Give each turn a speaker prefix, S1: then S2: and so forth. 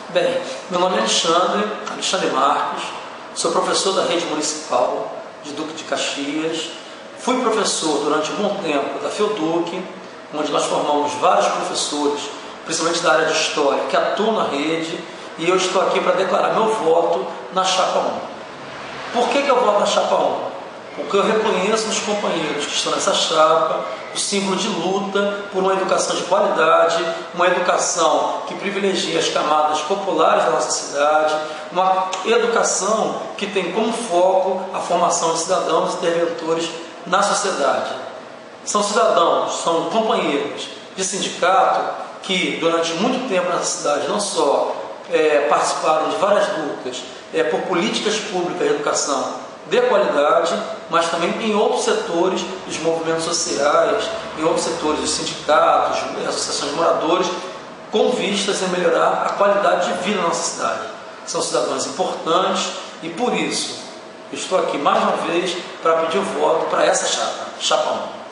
S1: Bem, meu nome é Alexandre Marques, sou professor da rede municipal de Duque de Caxias, fui professor durante um bom tempo da FEUDUC, onde nós formamos vários professores, principalmente da área de História, que atuam na rede, e eu estou aqui para declarar meu voto na Chapa 1. Por que eu voto na Chapa 1? Porque eu reconheço nos companheiros que estão nessa chapa o símbolo de luta por uma educação de qualidade, uma educação que privilegia as camadas populares da nossa cidade, uma educação que tem como foco a formação de cidadãos interventores na sociedade. São cidadãos, são companheiros de sindicato que durante muito tempo nessa cidade não só participaram de várias lutas por políticas públicas de educação de qualidade, mas também em outros setores dos movimentos sociais, em outros setores dos sindicatos, associações de moradores, com vistas em melhorar a qualidade de vida na nossa cidade. São cidadãos importantes e por isso estou aqui mais uma vez para pedir o voto para essa chapa 1.